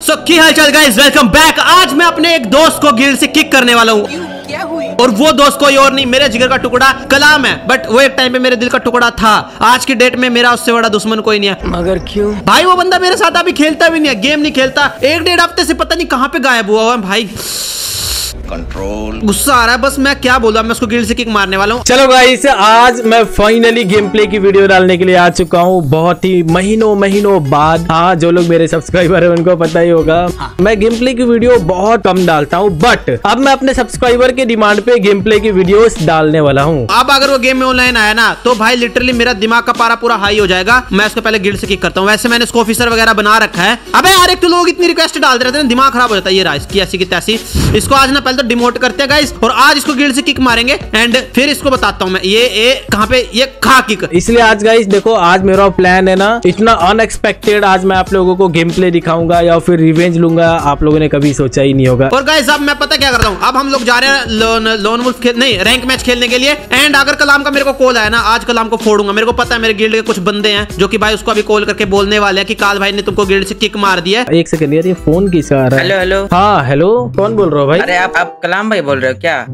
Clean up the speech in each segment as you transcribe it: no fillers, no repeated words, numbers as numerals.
सो की हालचाल guys, welcome back. आज मैं अपने एक दोस्त को गिल्ड से किक करने वाला हूँ। क्या हुई? और वो दोस्त कोई और नहीं, मेरे जिगर का टुकड़ा कलाम है। बट वो एक टाइम पे मेरे दिल का टुकड़ा था। आज की डेट में मेरा उससे बड़ा दुश्मन कोई नहीं है। मगर क्यों? भाई वो बंदा मेरे साथ अभी खेलता भी नहीं है, गेम नहीं खेलता। एक डेढ़ हफ्ते से पता नहीं कहाँ पे गायब हुआ है भाई। कंट्रोल गुस्सा आ रहा है, बस मैं क्या बोलूं, मैं उसको गिल्ड से किक मारने वाला हूँ। चलो गाइस, आज मैं फाइनली गेम प्ले की वीडियो डालने के लिए आ चुका हूँ, बहुत ही महीनों बाद। हाँ, जो लोग मेरे सब्सक्राइबर है उनको पता ही होगा। मैं गेम प्ले की वीडियो बहुत कम डालता हूँ, बट अब मैं अपने सब्सक्राइबर के डिमांड पे गेम प्ले की वीडियोस डालने वाला हूँ। अब अगर वो गेम में ऑनलाइन आया ना तो भाई लिटरली मेरा दिमाग का पारा पूरा हाई हो जाएगा। मैं उसको पहले गिल्ड से किक करता हूँ। वैसे मैंने इसको ऑफिसर वगैरह बना रखा है। अबे यार, एक तो लोग इतनी रिक्वेस्ट डालते रहते हैं, दिमाग खराब हो जाता है। ये रहा इसकी ऐसी की तैसी। इसको आज ना पहले तो डिमोट करते हैं गाइस, और आज इसको गिल्ड से किक मारेंगे एंड फिर इसको बताता हूँ मैं ये कहाँ पे ये खा किक। इसलिए आज गाइस देखो, आज मेरा प्लान है ना इतना अनएक्सपेक्टेड। आज मैं आप लोगों को गेम प्ले दिखाऊंगा या फिर रिवेंज लूंगा, आप लोगों ने कभी सोचा ही नहीं होगा। और गाइस अब मैं पता क्या करता हूँ, अब हम लोग जा रहे हैं लोन वुल्फ नहीं रैंक मैच खेलने के लिए। एंड अगर कलाम का मेरे को कॉल आया ना, आज कलाम को फोड़ूंगा। मेरे को पता है मेरे गिल्ड के कुछ बंदे हैं जो कि भाई उसको अभी कॉल करके बोलने वाले हैं कि काल भाई ने तुमको गिल्ड से किक मार दिया। एक सेकंड यार, ये फोन किसका आ रहा है? Hello hello. हाँ हेलो, कौन बोल रहा हो भाई? अरे आप कलाम भाई बोल रहे हो क्या?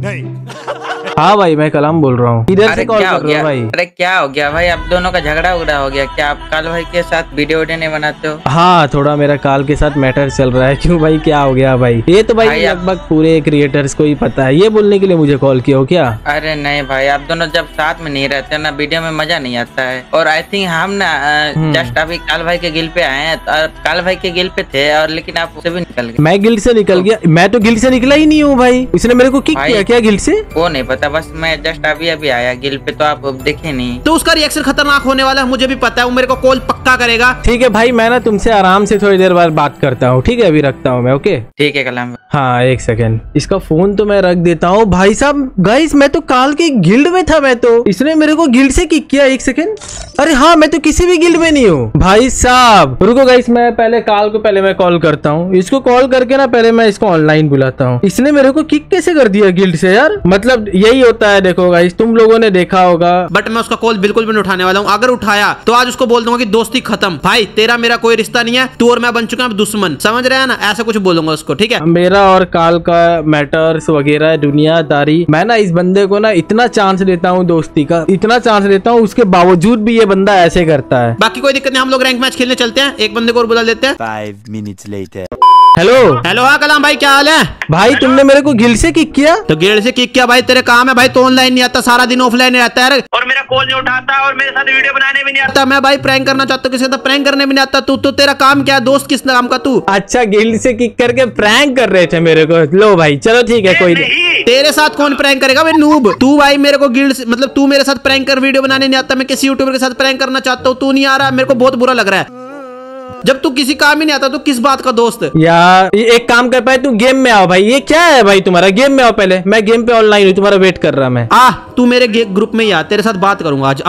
हाँ भाई, मैं कलाम बोल रहा हूँ। इधर से कॉल क्या कर हो रहा गया? हूँ भाई। अरे क्या हो गया भाई, आप दोनों का झगड़ा उगड़ा हो गया क्या? आप काल भाई के साथ वीडियो नहीं बनाते हो? हाँ, थोड़ा मेरा काल के साथ मैटर चल रहा है। क्यों भाई, क्या हो गया भाई? ये तो भाई लगभग पूरे क्रिएटर्स को ही पता है। ये बोलने के लिए मुझे कॉल किया हो क्या? अरे नहीं भाई, आप दोनों जब साथ में नहीं रहते ना, वीडियो में मजा नहीं आता है। और आई थिंक हम ना जस्ट अभी काल भाई के गिल पे आए हैं। काल भाई के गिल पे थे और लेकिन आप उससे भी निकल गए। मैं गिल्ड से निकल गया? मैं तो गिल्ड से निकला ही नहीं हूँ भाई। उसने मेरे को किक किया क्या गिल्ड से? वो नहीं पता, बस मैं जस्ट अभी आया गिल पे, तो आप देखे नहीं। तो उसका रिएक्शन खतरनाक होने वाला है, मुझे भी पता है। वो मेरे को कॉल पक्का करेगा। ठीक है भाई, मैं ना तुमसे आराम से थोड़ी देर बाद बात करता हूँ। ठीक है, अभी रखता हूँ मैं। ओके ठीक है कलाम। हाँ, एक सेकंड, इसका फोन तो मैं रख देता हूँ। भाई साहब गाइस, मैं तो काल के गिल्ड में था। मैं तो इसने मेरे को गिल्ड से किक किया। एक सेकंड, अरे हाँ, मैं तो किसी भी गिल्ड में नहीं हूँ भाई साहब। रुको गाइस, मैं पहले काल को पहले मैं कॉल करता हूँ। इसको कॉल करके ना पहले मैं इसको ऑनलाइन बुलाता हूँ। इसने मेरे को किक कैसे कर दिया गिल्ड से यार? मतलब यही होता है, देखो गाइस, तुम लोगों ने देखा होगा। बट मैं उसका कॉल बिल्कुल भी नहीं उठाने वाला हूँ। अगर उठाया तो आज उसको बोल दूंगा कि दोस्ती खत्म भाई, तेरा मेरा कोई रिश्ता नहीं है, तू और मैं बन चुके हैं दुश्मन, समझ रहे हैं ना? ऐसा कुछ बोलूंगा उसको, ठीक है? मेरा और काल का मैटर्स वगैरह दुनियादारी, मैं ना इस बंदे को ना इतना चांस देता हूँ, दोस्ती का इतना चांस देता हूँ, उसके बावजूद भी ये बंदा ऐसे करता है। बाकी कोई दिक्कत नहीं, हम लोग रैंक मैच खेलने चलते हैं। एक बंदे को और बुला लेते हैं। 5 minutes later हेलो हेलो, हाँ कलाम भाई, क्या हाल है? भाई, तुमने मेरे को गिल्ड से किक किया? तो गिल्ड से किक किया भाई, तेरे काम है भाई। तो ऑनलाइन नहीं आता, सारा दिन ऑफलाइन रहता है और मेरा कॉल नहीं उठाता और मेरे साथ वीडियो बनाने भी नहीं आता। मैं भाई प्रैंक करना चाहता हूँ, किसी का प्रैंक करने भी नहीं आता। तू तो तेरा काम क्या है? दोस्त किस काम का तू? अच्छा, गिल्ड से किक करके प्रैंक कर रहे थे मेरे को? लो भाई, चलो ठीक है, कोई नहीं। तेरे साथ कौन प्रैंक करेगा भाई, नूब? तू भाई मेरे को गिल्ड से, मतलब तू मेरे साथ प्रैंक कर वीडियो बनाने नहीं आता। मैं किसी यूट्यूबर के साथ प्रैंक करना चाहता हूँ, तू नहीं आ रहा। मेरे को बहुत बुरा लग रहा है। जब तू किसी काम ही नहीं आता तो किस बात का दोस्त? यार एक काम कर पाए, तू गेम में आओ भाई। ये क्या है भाई तुम्हारा? गेम में आओ पहले, मैं गेम पे ऑनलाइन हूँ, तुम्हारा वेट कर रहा मैं। तू मेरे ग्रुप में ही आ, तेरे साथ बात करूंगा आज।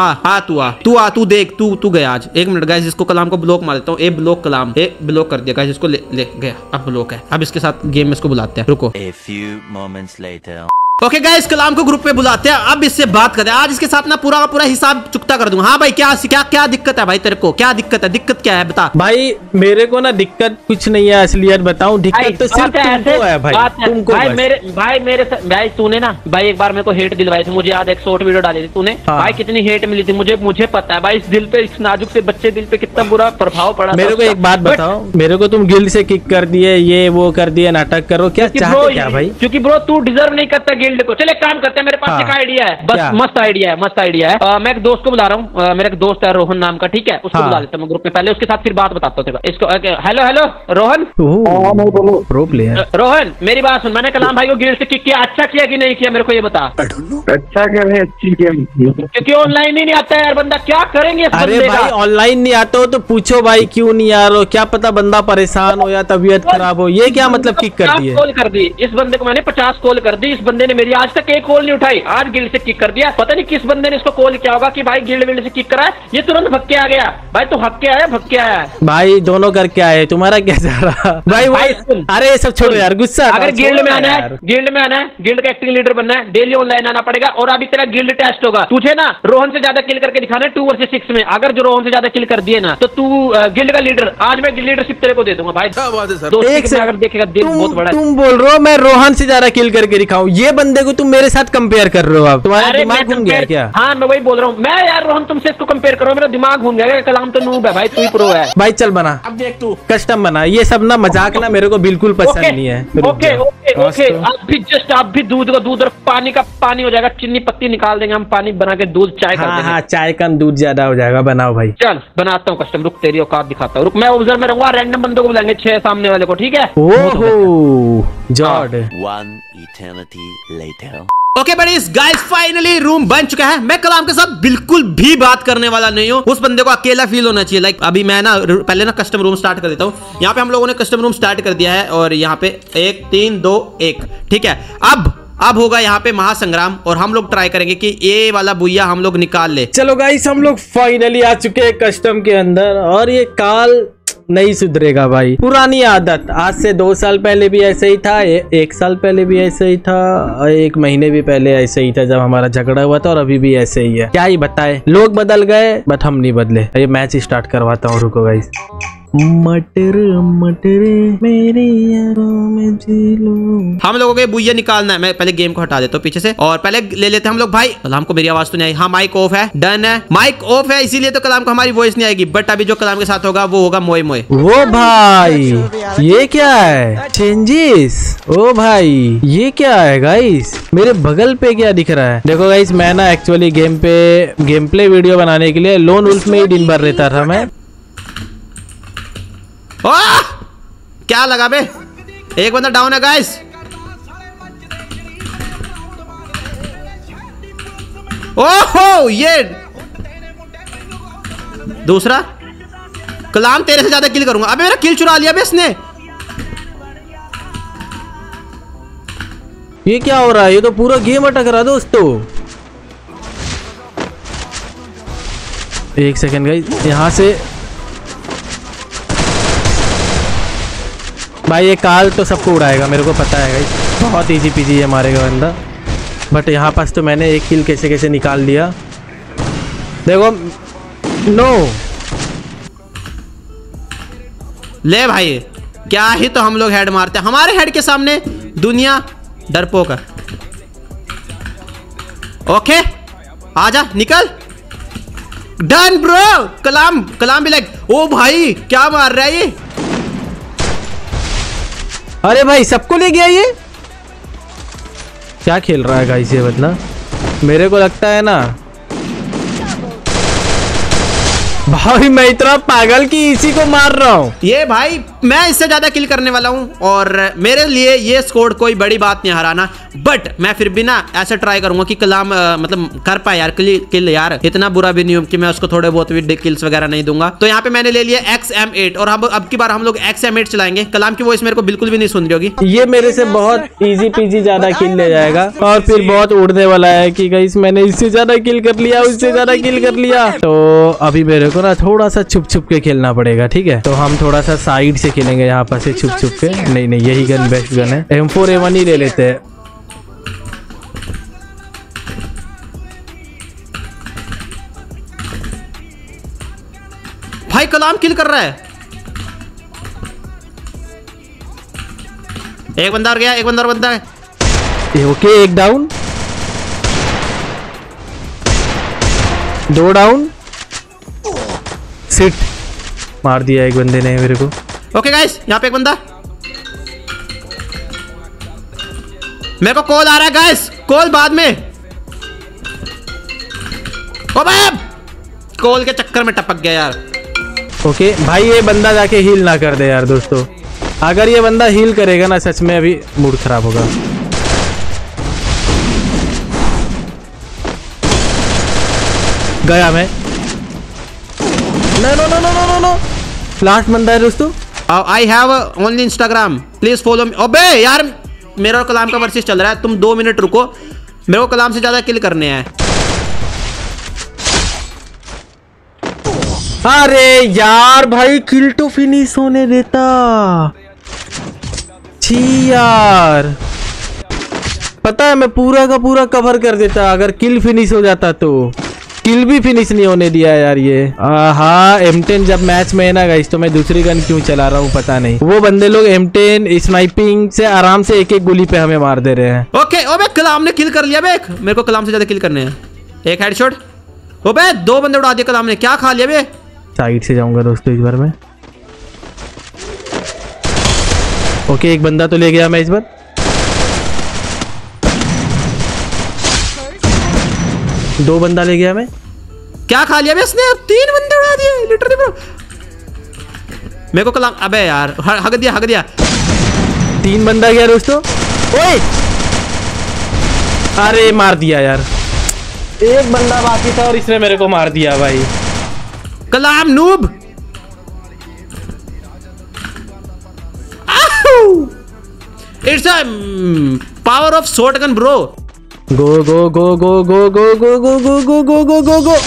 तू देख, तू गया आज। एक मिनट गाइस, इसको कलाम को ब्लॉक मार देता हूँ। ए ब्लॉक कलाम, ए ब्लॉक कर दिया गाइस, इसको ले गया। अब ब्लॉक है। अब इसके साथ गेम में इसको बुलाते हैं, रुको। A few moments later okay guys, Kalam को ग्रुप पे बुलाते हैं। अब इससे बात करते हैं। आज इसके साथ ना पूरा का पूरा हिसाब चुकता कर दूंगा। हाँ भाई, क्या दिक्कत है भाई तेरे को? क्या दिक्कत है? दिक्कत क्या है बता भाई। मेरे को ना दिक्कत कुछ नहीं है, असलियत बताऊं। दिक्कत तो सिर्फ तुमको है भाई, तुमको भाई तूने ना भाई एक बार मेरे को हेट दिलवाई थी। मुझे याद, एक शॉर्ट वीडियो डाली थी तूने। हाँ। भाई कितनी हेट मिली थी मुझे पता है भाई। इस दिल पे, इस नाजुक से बच्चे दिल पे कितना बुरा प्रभाव पड़ा। मेरे को एक बात बताओ, मेरे को तुम गिल्ड से किक कर दिए, ये वो कर दिए, नाटक करो, क्या चाहते क्या भाई? क्योंकि ब्रो तू डिजर्व नहीं करता गिल्ड को। चले काम करते हैं, मेरे पास एक आइडिया है, बस मस्त आइडिया है। मैं एक दोस्त को बुला रहा हूँ, मेरा एक दोस्त है रोहन नाम का, ठीक है? उसको बुला लेता हूँ ग्रुप में, पहले उसके साथ फिर बात बताता हूँ इसको। Hello Rohan. Pro player Rohan, मेरी बात सुन। मैंने कलाम भाई को गिल्ड से किक किया, अच्छा किया कि नहीं किया मेरे को ये बता। अच्छा क्या है, अच्छी क्या? क्योंकि ऑनलाइन ही नहीं आता यार बंदा, क्या करेंगे इस अरे बंदे भाई, का? ऑनलाइन नहीं आता हो तो पूछो भाई, क्यों नहीं आ रहे हो? क्या पता बंदा परेशान हो या तबीयत खराब हो। ये क्या मतलब किक कर दिए? कॉल कर दी इस बंदे को मैंने, 50 कॉल कर दी। इस बंदे ने मेरी, आज तक एक कॉल नहीं उठाई, आज गिल्ड से किक कर दिया। पता नहीं किस बंदे ने इसको कॉल किया होगा कि भाई गिल्ड विल्ड से किक करा है, ये तुरंत भग के आ गया। भाई तू हक के आया, भग के आया भाई, दोनों करके आए, तुम्हारा क्या जा रहा भाई? अरे ये सब छोड़ो यार, गुस्सा। अगर गिल्ड में आना है, गिल्ड में आना है, गिल्ड का एक्टिंग लीडर बनना है, डेली ऑनलाइन आना पड़ेगा। और अभी तेरा गिल्ड टेस्ट होगा, तुझे ना रोहन से ज्यादा किल करके दिखाना है 2 वर्सेस 6 में। अगर जो रोहन से ज्यादा किल कर दिए ना तो तू गिल्ड का लीडर, आज मैं लीडरशिप तेरे को दे दूंगा भाई। एक से अगर देखेगा दिल बहुत बड़ा। तुम बोल रहे हो मैं रोहन से ज्यादा किल करके दिखाऊं, ये बंदे को तुम मेरे साथ कंपेयर कर रहे हो? आप तुम्हारा दिमाग घूम गया क्या? हाँ मैं वही बोल रहा हूँ। मैं यार रोहन तुमसे इसको कंपेयर करो, मेरा दिमाग घूम गया। कलाम तो नूब है भाई, तू ही प्रो है भाई। चल बना, अब देख तू कस्टम बना। ये सब ना मजाक ना मेरे को बिल्कुल पसंद नहीं है। ओके ओके ओके, आप भी दूध का दूध और पानी का पानी हो जाएगा, चीनी पत्ती निकाल देंगे हम, पानी बना के दूध चाय कर देंगे। हाँ, चाय कम दूध ज्यादा हो जाएगा। बनाओ भाई। चल बनाता हूँ कस्टम, रुक तेरी औकात दिखाता हूँ। रुक मैं ऑब्जर्व में रहूंगा, रैंडम बंदों को बुलाएंगे 6 सामने वाले को, ठीक है? ओहो जॉर्ड। One eternity later. Okay buddies, guys finally room बन चुका है। मैं कलाम के साथ बिल्कुल भी बात करने वाला नहीं हूँ। उस बंदे को अकेला फील होना चाहिए। लाइक अभी मैं ना पहले ना कस्टम रूम स्टार्ट कर देता हूँ। यहाँ पे हम लोगों ने कस्टम रूम स्टार्ट कर दिया है और यहाँ पे 1 3 2 1, ठीक है। अब होगा यहाँ पे महासंग्राम और हम लोग ट्राई करेंगे कि ये वाला बुइया हम लोग निकाल ले। चलो गाइस, हम लोग फाइनली आ चुके हैं कस्टम के अंदर और ये काल नहीं सुधरेगा भाई। पुरानी आदत, आज से 2 साल पहले भी ऐसे ही था, 1 साल पहले भी ऐसे ही था, 1 महीने भी पहले ऐसे ही था जब हमारा झगड़ा हुआ था, और अभी भी ऐसे ही है। क्या ही बताए, लोग बदल गए बट हम नहीं बदले। ये मैच स्टार्ट करवाता हूँ, रुको गाइस। मटर मटर मेरे यारों में जी लो। हम लोगों को बुइया निकालना है। मैं पहले गेम को हटा देता हूँ पीछे से और पहले ले लेते हैं हम लोग भाई। कलाम को मेरी आवाज तो नहीं आई। हाँ माइक ऑफ है, डन है, माइक ऑफ है, इसीलिए तो कलाम को हमारी वॉइस नहीं आएगी। बट अभी जो कलाम के साथ होगा वो होगा मोए मोए। वो भाई ये क्या है? चेंजेस। ओ भाई ये क्या है गाइस? मेरे बगल पे क्या दिख रहा है? देखो गाइस, मैं ना एक्चुअली गेम प्ले वीडियो बनाने के लिए लोन वुल्फ में ही दिन भर रहता था मैं। क्या लगा बे? एक बंदा डाउन है गाइस। ओहो ये दूसरा। कलाम तेरे से ज्यादा किल करूंगा। अबे मेरा किल चुरा लिया बे इसने। ये क्या हो रहा है? ये तो पूरा गेम अटक रहा है दोस्तों। 1 सेकंड गाइस, यहाँ से भाई ये काल तो सबको उड़ाएगा, मेरे को पता है गाइस। बहुत इजी पीजी है मारेगा बंदा। बट यहाँ पास तो मैंने 1 किल कैसे कैसे निकाल लिया। देखो नो ले भाई, क्या ही तो हम लोग हेड मारते हैं। हमारे हेड के सामने दुनिया डरपोक है। ओके आजा, निकल। Done bro. कलाम भी लाइक। ओ भाई क्या मार रहा है ये? अरे भाई सबको ले गया ये। क्या खेल रहा है गाइस ये? बदला मेरे को लगता है ना भाई मैं इतना पागल कि इसी को मार रहा हूँ। ये भाई मैं इससे ज्यादा किल करने वाला हूँ और मेरे लिए ये स्कोर कोई बड़ी बात नहीं हराना। बट मैं फिर भी ना ऐसा ट्राई करूंगा कि कलाम मतलब कर पाए यार किल यार। इतना बुरा भी नहीं हूँ कि मैं उसको थोड़े बहुत भी किल्स वगैरह नहीं दूंगा। तो यहाँ पे मैंने ले लिया XM8 और अब की बार हम लोग XM8 चलाएंगे। कलाम की वॉइस मेरे को बिल्कुल भी नहीं सुन रही होगी। ये मेरे से बहुत इजी पीजी ज्यादा किल ले जाएगा और फिर बहुत उड़ने वाला है कि गाइस मैंने इससे ज्यादा किल कर लिया, उससे ज्यादा किल कर लिया। तो अभी मेरे को ना थोड़ा सा छुप छुप के खेलना पड़ेगा, ठीक है? तो हम थोड़ा सा साइड से खेलेंगे यहाँ पर से छुप छुप के। नहीं यही गन बेस्ट गन है। M4A1 ही ले लेते हैं। भाई कलाम किल कर रहा है। एक बंदा और गया, एक बंदा और बंदा है। ओके एक डाउन, 2 डाउन। सिट मार दिया एक बंदे ने मेरे को। ओके गाइस, यहाँ पे एक बंदा। मेरे को कॉल आ रहा है गाइस, कॉल बाद में। ओ भाई कॉल के चक्कर में टपक गया यार। ओके भाई ये बंदा जाके हील ना कर दे यार दोस्तों। अगर ये बंदा हील करेगा ना सच में अभी मूड खराब होगा। गया मैं। नो लास्ट बंदा है दोस्तों। I have only Instagram, please follow me। अबे यार मेरा और कलाम का वर्सेस चल रहा है, तुम 2 मिनट रुको, मेरे को कलाम से ज्यादा किल करने हैं। अरे यार भाई किल तो फिनिश होने देता। छी यार, पता है मैं पूरा का पूरा कवर कर देता अगर किल फिनिश हो जाता तो। किल भी फिनिश नहीं होने दिया यार ये। हाँ M10 जब मैच में है ना गाइस, तो मैं दूसरी गन क्यों चला रहा हूँ पता नहीं। वो बंदे लोग M10 स्नाइपिंग से आराम से एक एक गोली पे हमें मार दे रहे हैं। ओके ओबे कलाम ने किल कर लिया बे, मेरे को कलाम से ज्यादा किल करने हैं। एक हेडशॉट, ओबे 2 बंदे उड़ा दिए कलाम ने, क्या खा लिया बे। साइड से जाऊंगा दोस्तों इस बार में। ओके एक बंदा तो ले गया मैं इस बार। दो बंदा ले गया मैं। क्या खा लिया बे इसने, 3 बंदे उड़ा दिए लिटरली ब्रो। मेरे को कलाम, अबे यार हग दिया 3 बंदा गया दोस्तों। ओए अरे मार दिया यार, एक बंदा बाकी था और इसने मेरे को मार दिया भाई। Kalam noob, it's a power of shotgun bro. Go go go go go go go go go go go go go go.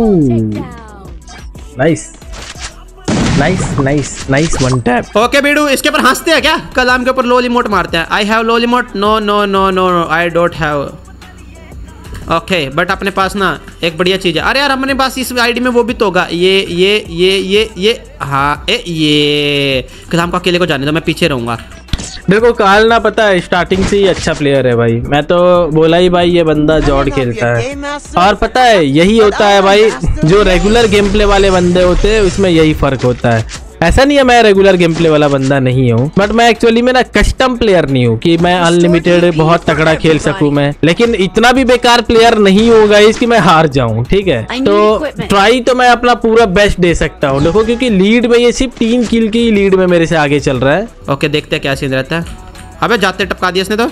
Nice nice nice nice one tap. Okay बीडू, इसके ऊपर हंसते हैं क्या? कलाम के ऊपर लोल इमोट मारते हैं। I have lol emote, no no no no I don't have. Okay but अपने पास ना एक बढ़िया चीज है। अरे यार अपने पास इस आईडी में वो भी तो होगा, ये हाँ ये कलाम का अकेले को जाने दो, मैं पीछे रहूंगा। देखो काल ना पता है स्टार्टिंग से ही अच्छा प्लेयर है भाई। मैं तो बोला ही भाई ये बंदा जॉर्ड खेलता है, और पता है यही होता है भाई, जो रेगुलर गेम प्ले वाले बंदे होते हैं उसमें यही फर्क होता है। ऐसा नहीं है मैं रेगुलर गेम प्ले वाला बंदा नहीं हूँ, बट मैं एक्चुअली में ना कस्टम प्लेयर नहीं हूँ कि मैं अनलिमिटेड बहुत तगड़ा खेल सकूँ मैं, लेकिन इतना भी बेकार प्लेयर नहीं होगा इसकी मैं हार जाऊँ। ठीक है तो ट्राई तो मैं अपना पूरा बेस्ट दे सकता हूँ। देखो क्योंकि लीड में ये सिर्फ 3 किल की लीड में मेरे से आगे चल रहा है। ओके देखते हैं क्या सीन रहता है। अबे जाते टपका दिया इसने तो।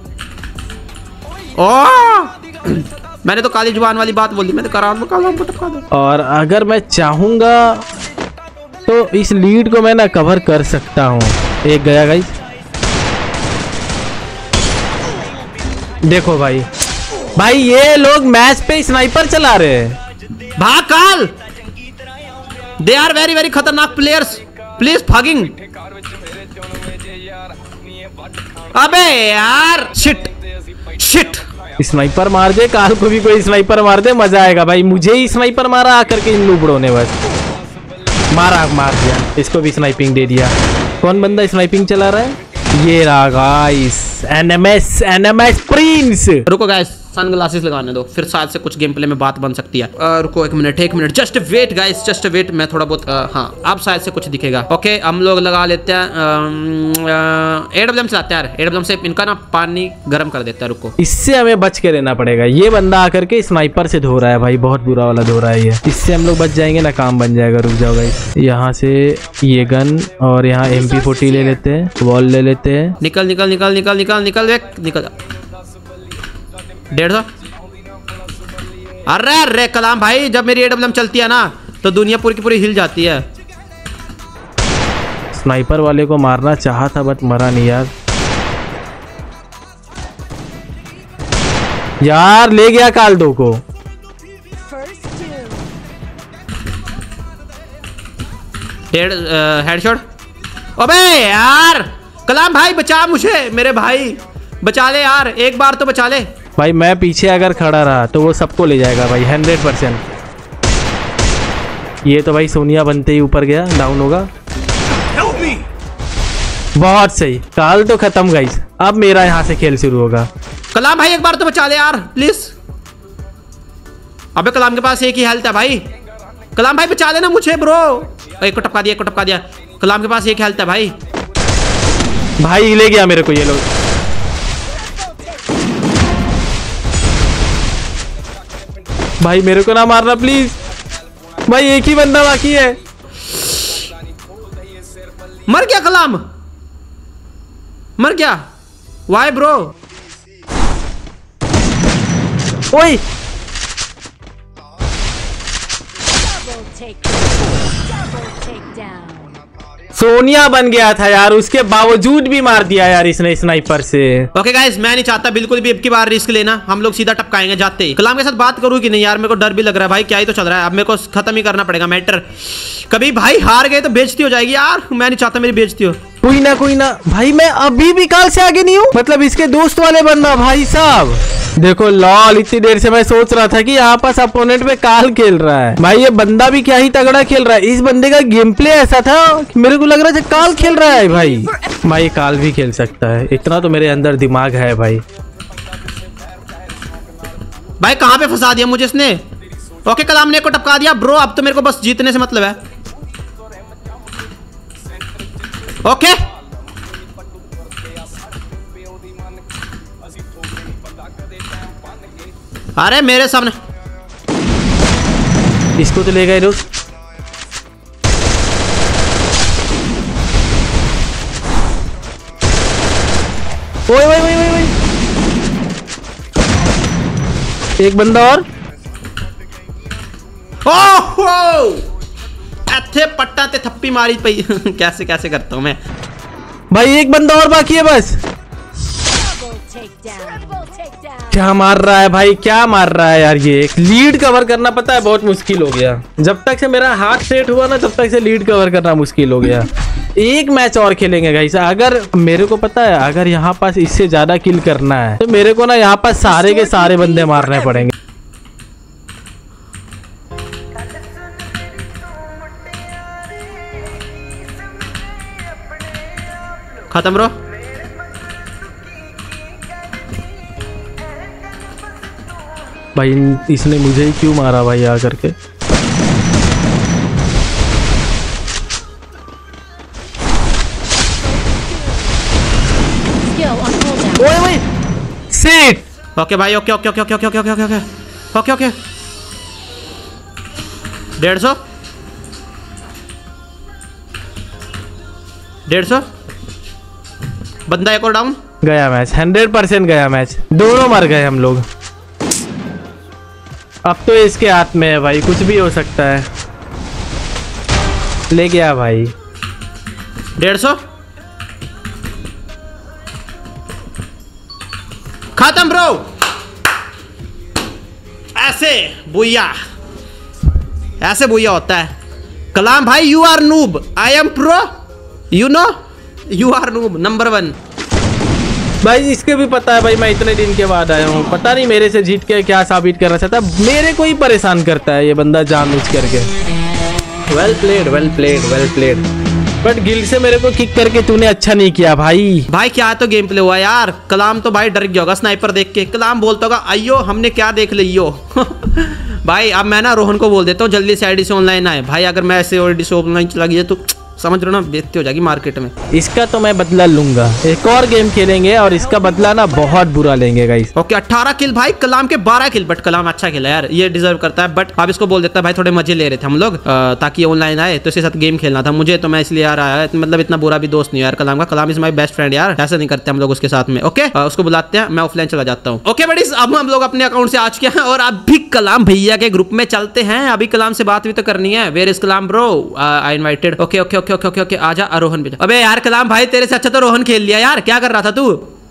ओ मैंने तो काली जुबान वाली बात बोल दी, मैंने कलाम को टपका दिया। और अगर मैं चाहूंगा तो इस लीड को मैं ना कवर कर सकता हूँ। एक गया गाइस, देखो भाई भाई ये लोग मैच पे स्नाइपर चला रहे हैं। भाग काल, दे आर वेरी वेरी खतरनाक प्लेयर्स, प्लीज फगिंग। अबे यार शिट शिट, स्नाइपर मार दे काल को भी, कोई स्नाइपर मार दे मजा आएगा भाई। मुझे ही स्नाइपर मारा आकर के इन लूबड़ों ने, बस मार दिया। इसको भी स्नाइपिंग दे दिया। कौन बंदा स्नाइपिंग चला रहा है? ये रहा गाइस एनएमएस प्रिंस। रुको गाइस सनग्लासेस लगाने दो, फिर शायद से कुछ गेम प्ले में बात बन सकती है। रुको एक minute just wait guys, just wait. मैं थोड़ा बहुत हाँ अब शायद से कुछ दिखेगा। ओके हम लोग लगा लेते हैं AWM चलाते हैं यार। AWM से इनका ना पानी गर्म कर देता है। रुको इससे हमें बच के रहना पड़ेगा। ये बंदा आकर के स्नाइपर से धो रहा है भाई, बहुत बुरा वाला धो रहा है ये। इससे हम लोग बच जाएंगे ना, काम बन जाएगा। रुक जाओ गाइस, यहाँ से ये गन और यहाँ MP40 ले लेते हैं, वॉल ले लेते हैं। निकल 150। अरे कलाम भाई, जब मेरी AWM चलती है ना तो दुनिया पूरी की पूरी हिल जाती है। स्नाइपर वाले को मारना चाहा था बट मरा नहीं यार। यार ले गया काल 2 को। हेडशॉट। अबे यार कलाम भाई बचा मुझे, मेरे भाई बचा ले यार, एक बार तो बचा ले भाई। मैं पीछे अगर खड़ा रहा तो वो सबको ले जाएगा भाई 100%। ये तो भाई सोनिया बनते ही ऊपर गया, डाउन होगा। बहुत सही, काल तो खत्म गाइस। अब मेरा यहाँ से खेल शुरू होगा। कलाम भाई एक बार तो बचा ले यार प्लीज। अबे कलाम के पास एक ही हेल्थ है भाई, कलाम भाई बचा लेना मुझे ब्रो। एक को टपका दिया, कलाम के पास एक हेल्थ है भाई। भाई ले गया मेरे को ये लोग। भाई मेरे को ना मारना प्लीज भाई, एक ही बंदा बाकी है। मर गया कलाम, मर गया। Why bro? ओए सोनिया बन गया था यार, उसके बावजूद भी मार दिया यार इसने स्नाइपर से। ओके गाइस, मैं नहीं चाहता बिल्कुल भी अब की बार रिस्क लेना, हम लोग सीधा टपकाएंगे जाते ही। कलाम के साथ बात करूँ कि नहीं यार, मेरे को डर भी लग रहा है भाई, क्या ही तो चल रहा है। अब मेरे को खत्म ही करना पड़ेगा मैटर, कभी भाई हार गए तो बेइज्जती हो जाएगी यार, मैं नहीं चाहता मेरी बेइज्जती हो। कोई ना भाई, मैं अभी भी काल से आगे नहीं हूँ, मतलब इसके दोस्त वाले बनना भाई साहब। देखो लॉल, इतनी देर से मैं सोच रहा था कि यहाँ पास अपोनेंट में काल खेल रहा है भाई, ये बंदा भी क्या ही तगड़ा खेल रहा है। इस बंदे का गेम प्ले ऐसा था कि मेरे को लग रहा था काल खेल रहा है भाई काल भी खेल सकता है, इतना तो मेरे अंदर दिमाग है भाई। भाई कहाँ पे फंसा दिया मुझे इसने। ओके कलाम ने को टपका दिया ब्रो, अब तो मेरे को बस जीतने से मतलब है। ओके अरे मेरे सामने इसको तो ले गए लोग। ओए एक बंदा और। ओहो ऐथे पट्टा ते थप्पी मारी पई कैसे कैसे करता हूं मैं भाई, एक बंदा और बाकी है बस। क्या मार रहा है भाई, क्या मार रहा है यार, ये एक लीड कवर करना पता है बहुत मुश्किल हो गया। जब तक से मेरा हाथ सेट हुआ ना, तब तक से लीड कवर करना मुश्किल हो गया। एक मैच और खेलेंगे गाइस, अगर मेरे को पता है अगर यहाँ पास इससे ज्यादा किल करना है तो मेरे को ना यहाँ पास सारे के सारे बंदे मारने पड़ेंगे। खत्म ब्रो। भाई इसने मुझे ही क्यों मारा भाई आकर के। ओए सीट। ओके भाई okay okay okay okay okay okay okay okay okay ओके 150 बंदा एक और डाउन। गया मैच, 100% गया मैच, दोनों मर गए हम लोग। अब तो इसके हाथ में है भाई, कुछ भी हो सकता है। ले गया भाई 150 खत्म ब्रो। ऐसे बुया होता है। कलाम भाई you are noob, I am pro, you know you are noob number 1। भाई इसके भी पता है भाई मैं इतने दिन के बाद आया हूँ, पता नहीं मेरे से जीत के क्या साबित करना चाहता है। मेरे को ही परेशान करता है ये बंदा जानबूझ करके। वेल प्लेड बट गिल्ड से मेरे को किक करके तूने अच्छा नहीं किया भाई। भाई क्या तो गेम प्ले हुआ यार। कलाम तो भाई डर गया होगा स्नाइपर देख के। कलाम बोलता होगा अयो हमने क्या देख लियो भाई अब मैं ना रोहन को बोल देता हूँ जल्दी से आईडी से ऑनलाइन आए भाई। अगर मैं ऐसे आईडी से ऑनलाइन चला गया तो समझ रहे हो ना, बेइज्जती हो जाएगी मार्केट में। इसका तो मैं बदला लूंगा, एक और गेम खेलेंगे और इसका बदला ना बहुत बुरा लेंगे गाइस। ओके 18 किल भाई, कलाम के 12 किल, बट कलाम अच्छा खेला यार, ये डिजर्व करता है। बट अब इसको बोल देता है भाई थोड़े मजे ले रहे थे हम लोग ताकि ऑनलाइन आए तो इसके साथ गेम खेलना था मुझे, तो मैं इसलिए यार आया। मतलब इतना बुरा भी दोस्त नहीं यार कलाम का। Kalam is my best friend यार, ऐसा नहीं करते हम लोग उसके साथ में। ओके उसको बुलाते हैं, मैं ऑफलाइन चला जाता हूँ। ओके बड़ी अब हम लोग अपने अकाउंट से आ चुके हैं और अभी कलाम भैया के ग्रुप में चलते हैं। अभी कलाम से बात भी तो करनी है। Where is Kalam bro, I invited. Okay okay okay okay okay आजा रोहन भी। अबे यार कलाम भाई तेरे से अच्छा तो रोहन खेल लिया यार, क्या कर रहा था तू?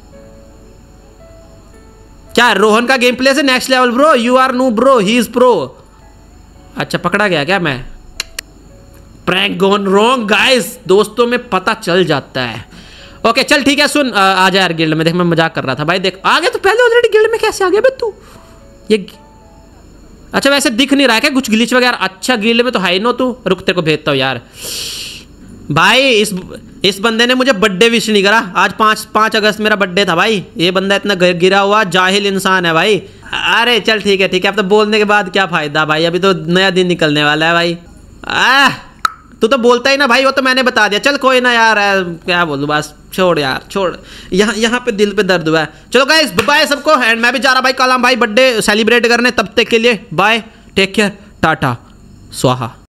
क्या रोहन का गेम प्ले से next level bro, you are no bro, he is pro. अच्छा पकड़ा गया क्या मैं? प्रैंक गॉन रॉन्ग गाइस, दोस्तों में पता चल जाता है। ओके चल ठीक है सुन, आ जा यार गिल्ड में। देख मैं मजाक कर रहा था भाई, देख आ गया तो पहले ऑलरेडी गिल्ड में कैसे आ गया बे तू? ये अच्छा वैसे दिख नहीं रहा है क्या कुछ ग्लिच वगैरह? अच्छा गिल्ड में तो है नो तू, रुक तेरे को भेजता हूँ यार। भाई इस बंदे ने मुझे बर्थडे विश नहीं करा। आज 5 अगस्त मेरा बर्थडे था भाई। ये बंदा इतना गिरा हुआ जाहिल इंसान है भाई। अरे चल ठीक है अब तो बोलने के बाद क्या फायदा भाई, अभी तो नया दिन निकलने वाला है भाई। तू तो बोलता ही ना भाई, वो तो मैंने बता दिया। चल कोई ना यार, क्या बोलूं बस, छोड़ यार छोड़। यहाँ पे दिल पे दर्द हुआ है। चलो गाइस बाय सबको, एंड मैं भी जा रहा भाई कलाम भाई बर्थडे सेलिब्रेट करने। तब तक के लिए बाय, टेक केयर, टाटा स्वाहा।